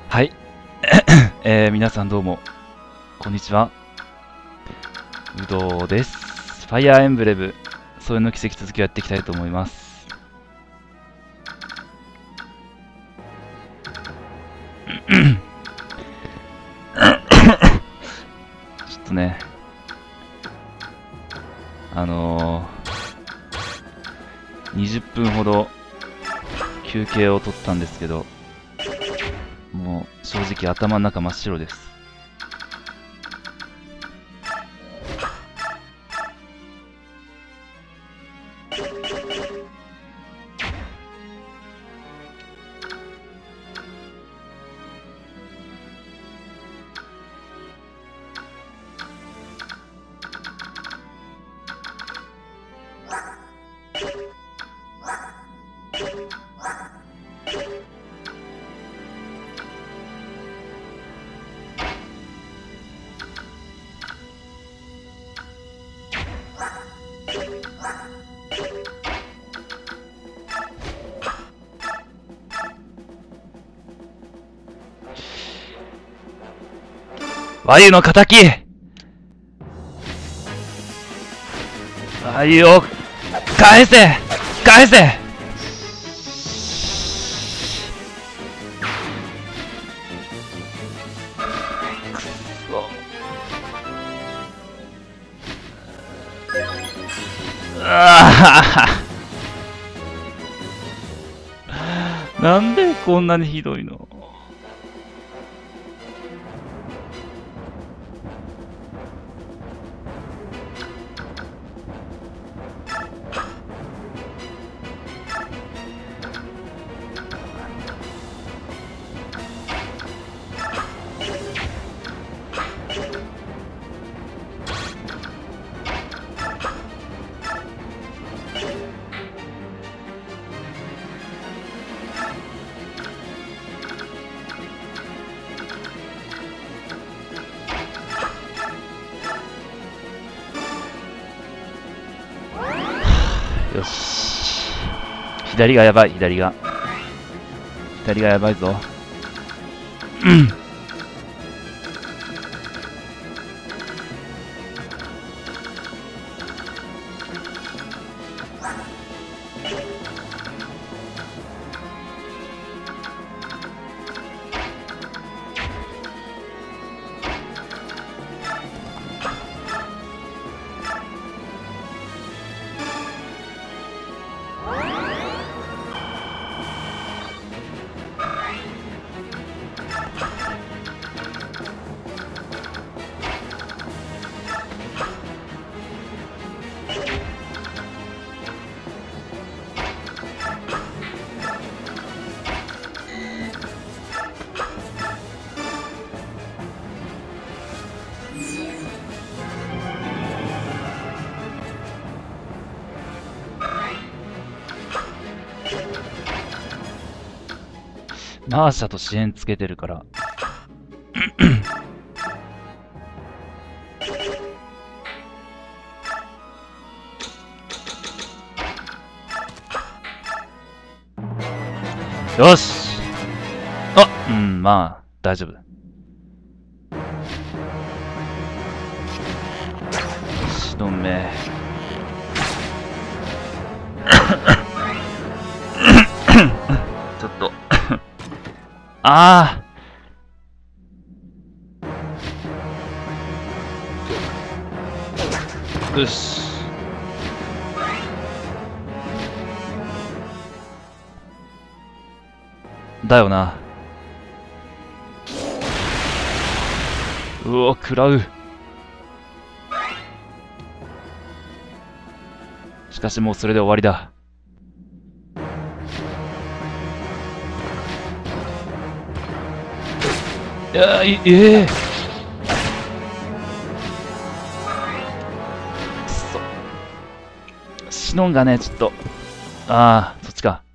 はい。皆さんどうも、こんにちは。うどうです。ファイアーエンブレム、それの奇跡続きをやっていきたいと思います。ちょっとね、20分ほど休憩を取ったんですけど、もう正直頭の中真っ白です。ワユの仇ワユを返せ返せくそなんでこんなにひどいの。よし。左がやばい、左がやばいぞ。マーシャと支援つけてるからよし。まあ大丈夫。しどめちょっとああよし。だよな。うお、食らう。しかしもうそれで終わりだ。いやー、くそ。シノンがね、ちょっと。ああ、そっちか。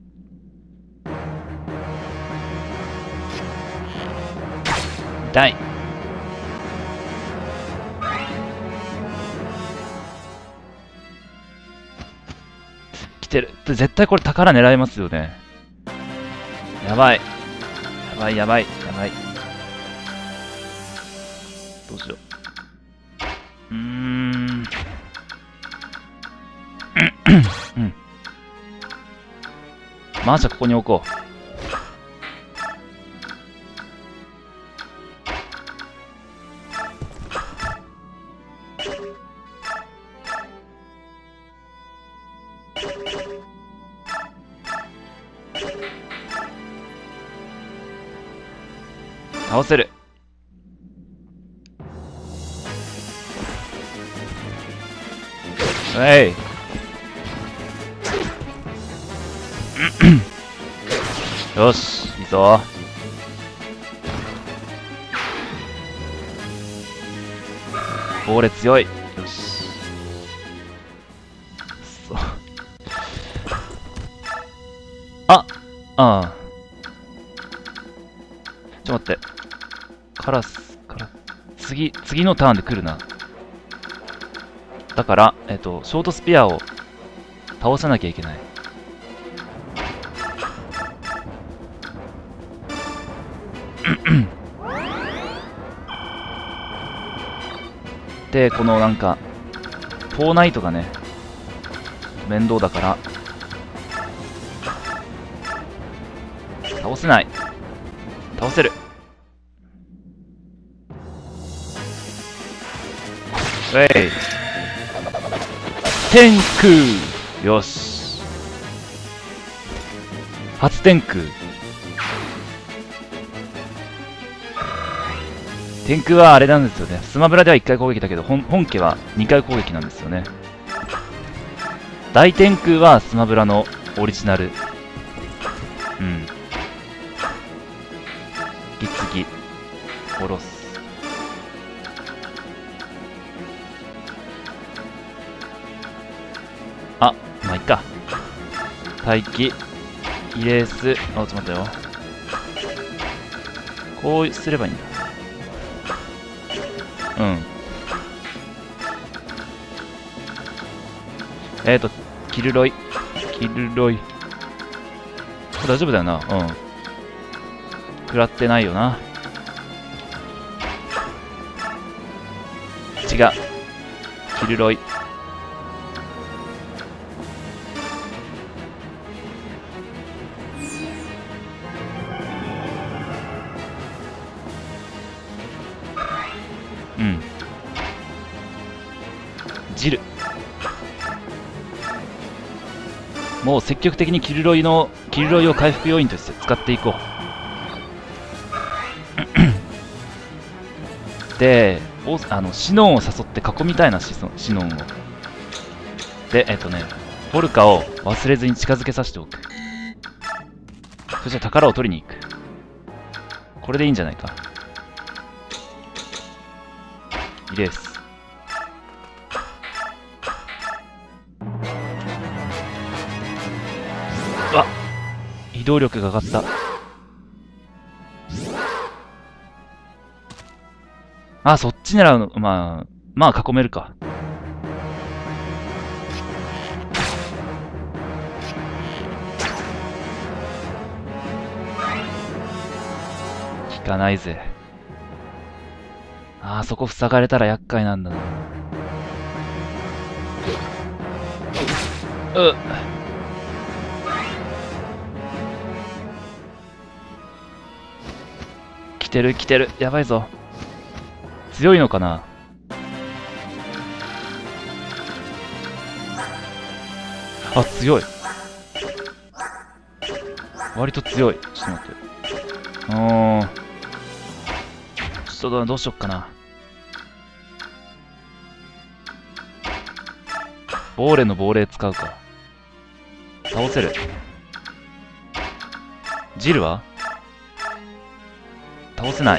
痛い。来てる。絶対これ宝狙えますよね。やばい。やばいやばいやばい。どうしよう。うん。マーシャここに置こう。倒せる。えい。よし、いいぞ。ボーレ強い。よし。そう。ああ。ちょっと待って。カラス、次のターンで来るな。だから、ショートスピアを倒さなきゃいけない。で、このなんか、フォーナイトがね、面倒だから、倒せない。倒せる。ウェイ。天空。よし。初天空。天空はあれなんですよね。スマブラでは1回攻撃だけど、本家は2回攻撃なんですよね。大天空はスマブラのオリジナル。うん。次、下ろす。あ、まあ、いっか。待機。イレース。あ、ちょっと待ってよ。こうすればいいんだ。うん。キルロイ。キルロイ。大丈夫だよな。うん。食らってないよな。違う。キルロイ。うん。ジル。もう積極的にキルロイを回復要因として使っていこう。で、シノンを誘って囲みたいな、シノンを。で、ポルカを忘れずに近づけさせておく。そして宝を取りに行く。これでいいんじゃないか。イレース。うわっ、移動力が上がった。あ、そっち狙うの。まあ囲めるか。効かないぜ。あそこ塞がれたら厄介なんだな。来てる。やばいぞ。強いのかな。あ、強い。割と強い。ちょっと待って。ちょっとどうしよっかな。ボーレの亡霊使うか。倒せる。ジルは倒せない。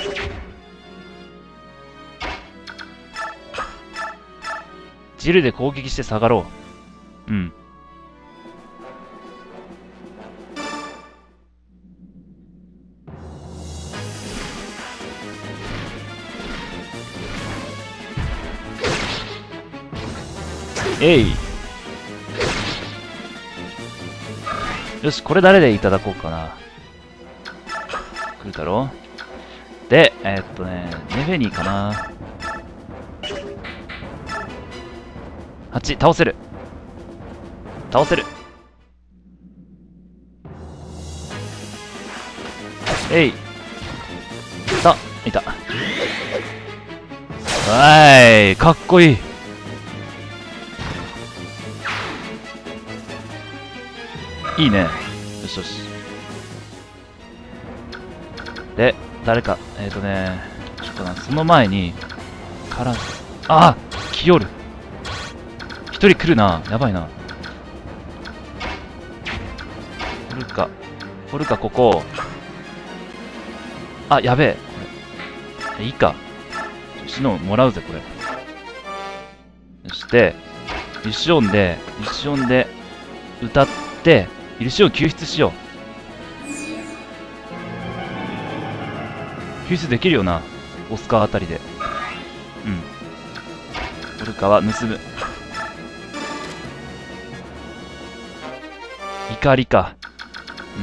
ジルで攻撃して下がろう。うん。えい。よし、これ誰でいただこうかな。 来るだろう。で、ネフェニーかな。8、倒せる。倒せる。えい。さあ、いた。わーい、かっこいい。いいね。よしよし。で、誰か、ちょっとな、その前に、あ、来よる。一人来るな。やばいな。掘るか、ここ。あ、やべえ。これ。いいか。シノンもらうぜ、これ。そして、ユシオンで、歌って、ユシオン救出しよう。救出できるよな。オスカーあたりで。うん。ホルカは盗む。怒りか。うん。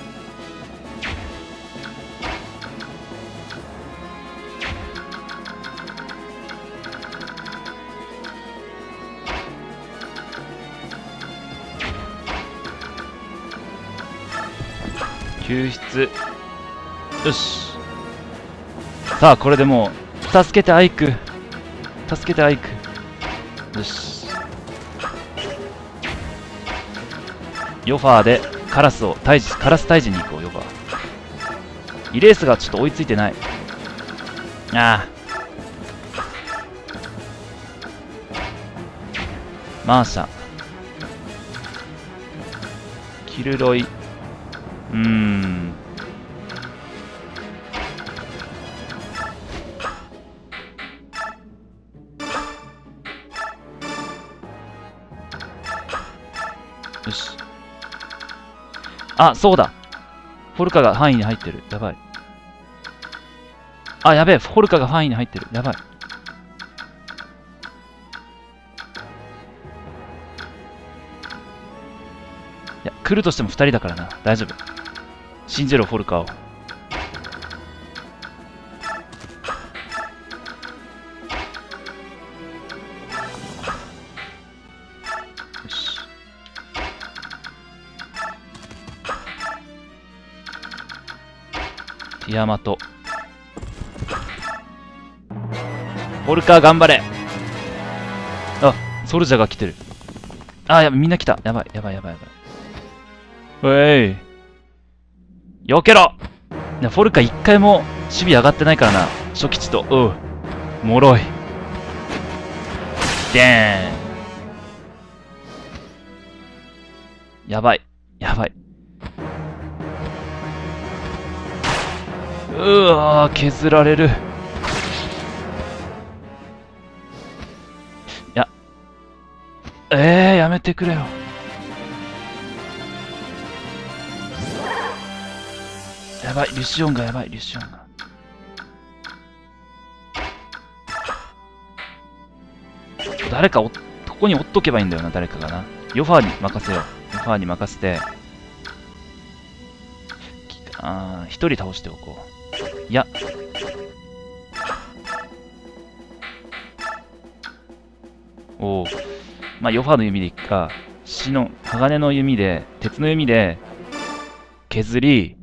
救出。よし。さあ、これでもう、助けてアイク。助けてアイク。よし。ヨファーでカラス退治に行こう、ヨファー。イレースがちょっと追いついてない。ああ。マーシャ。キルロイ。よし。あ、そうだ。フォルカが範囲に入ってる。やばい。あ、やべえ。フォルカが範囲に入ってる。やばい。いや、来るとしても2人だからな。大丈夫。信じろ、フォルカを。よし。ティアマト。フォルカ頑張れ。あ、ソルジャーが来てる。あ、やばい、みんな来た。やばい。うえい。避けろ。フォルカ一回も守備上がってないからな。初期値と。もろい。でーん。やばい。削られる。いや。やめてくれよ。やばい、リュシオンが。誰かここにおっとけばいいんだよな、誰かがな。ヨファーに任せよう。ヨファーに任せて。一人倒しておこう。いや。まあ、ヨファーの弓でいくか。鋼の弓で、鉄の弓で、削り、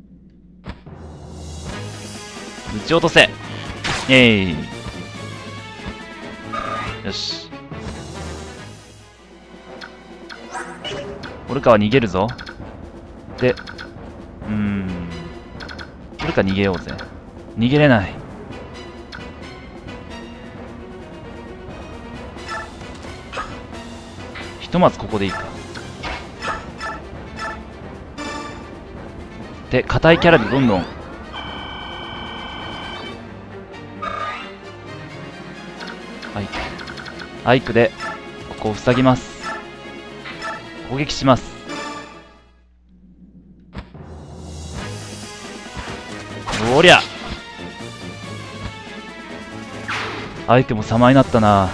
撃ち落とせ。よし。オルカは逃げるぞ。で、オルカ逃げようぜ。逃げれない。ひとまずここでいいか。で、硬いキャラでどんどんアイクでここを塞ぎます。攻撃します。おりゃ。アイクも様になったな。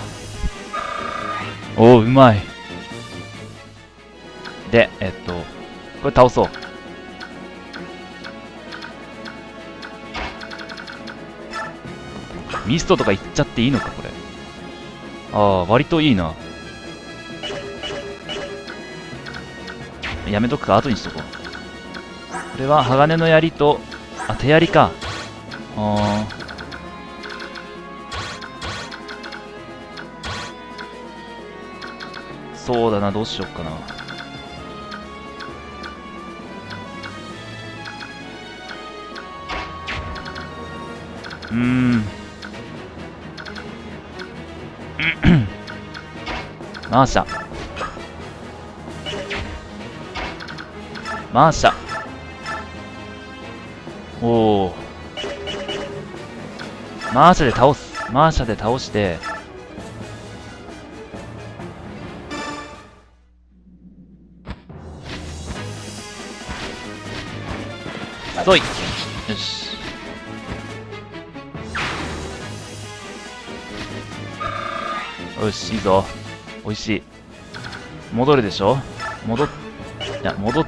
うまい。で、これ倒そう。 ミストとかいっちゃっていいのか、これ。ああ、割といいな。やめとくか、後にしとこう。これは鋼の槍と、あ、手槍か。ああ。そうだな、どうしよっかな。マーシャ。マーシャ。おお。マーシャで倒す。マーシャで倒して、そい。よし。よし、いいぞ。おいしい。戻るでしょ。戻って、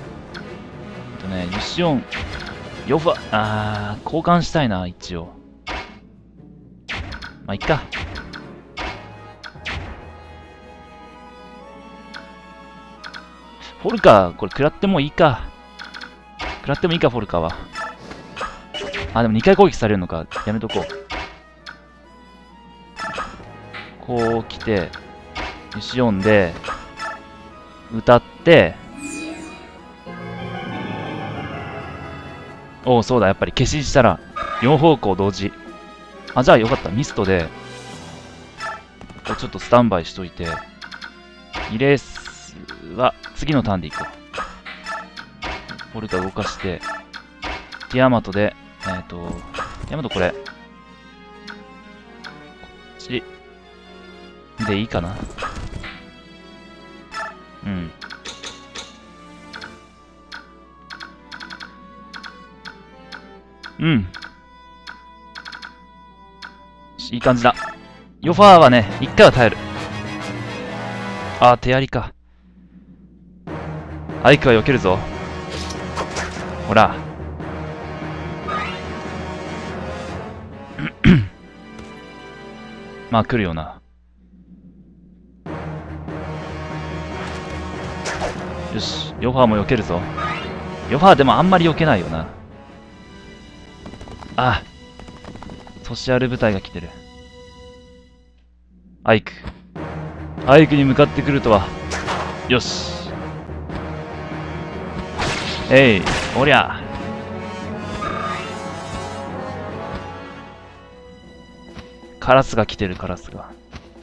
ユシオン、ヨファ、交換したいな、一応。まあ、いっか。フォルカ、これ食らってもいいか。食らってもいいか、フォルカは。あ、でも2回攻撃されるのか。やめとこう。こう来て、ユシオンで、歌って、おお、そうだ、やっぱり消ししたら、4方向同時。あ、じゃあよかった。ミストで、ちょっとスタンバイしといて、イレースは次のターンでいこう。フォルカ動かして、ティアマトで、ティアマトこれ、こっちでいいかな。うん。うん。いい感じだ。ヨファーはね、一回は耐える。あー、手槍か。アイクは避けるぞ。ほら。まあ来るよな。よし、ヨファーも避けるぞ。ヨファーでもあんまり避けないよな。あ、ソシャル部隊が来てる。アイク。アイクに向かってくるとは。よし。えい、おりゃ。カラスが来てる、カラスが。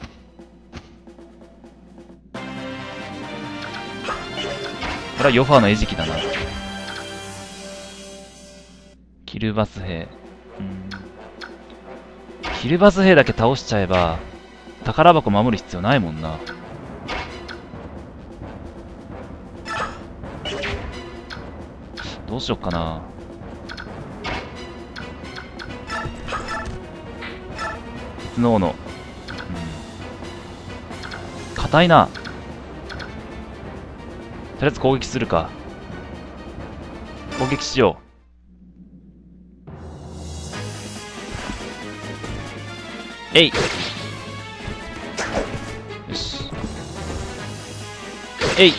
これはヨファーの餌食だな。キルバス兵。キルバス兵だけ倒しちゃえば、宝箱守る必要ないもんな。どうしよっかな。スノーの。硬いな。とりあえず攻撃するか。攻撃しよう。えい。よし。えい。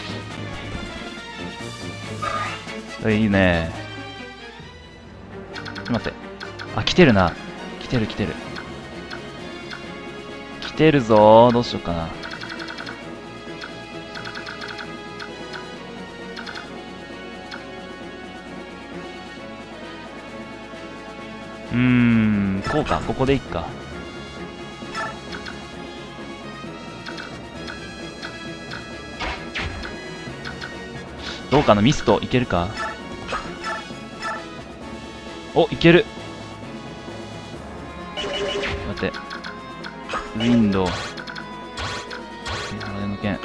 いいね。ちょっと待って。あ、来てるな。来てる来てる。来てるぞー。どうしようかな。こうか。ここでいっか。どうかな。ミストいけるか。お、いける。待って。ウィンドウ。鋼の剣。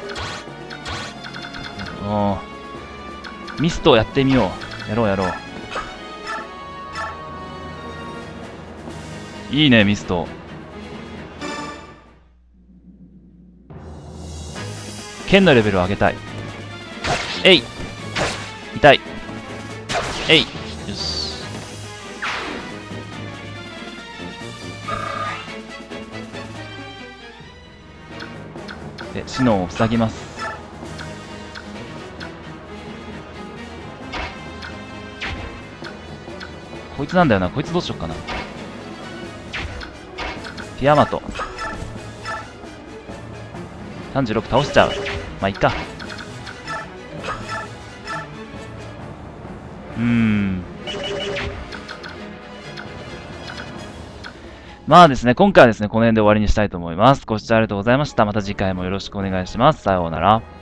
おー。ミストやってみよう。やろうやろう。いいね、ミスト。剣のレベルを上げたい。えい。痛い。えい。よし。 で、シノンを塞ぎます。こいつなんだよな。こいつどうしよっかな。ティアマト。36倒しちゃう。まあ、いっか。まあですね、今回はですね、この辺で終わりにしたいと思います。ご視聴ありがとうございました。また次回もよろしくお願いします。さようなら。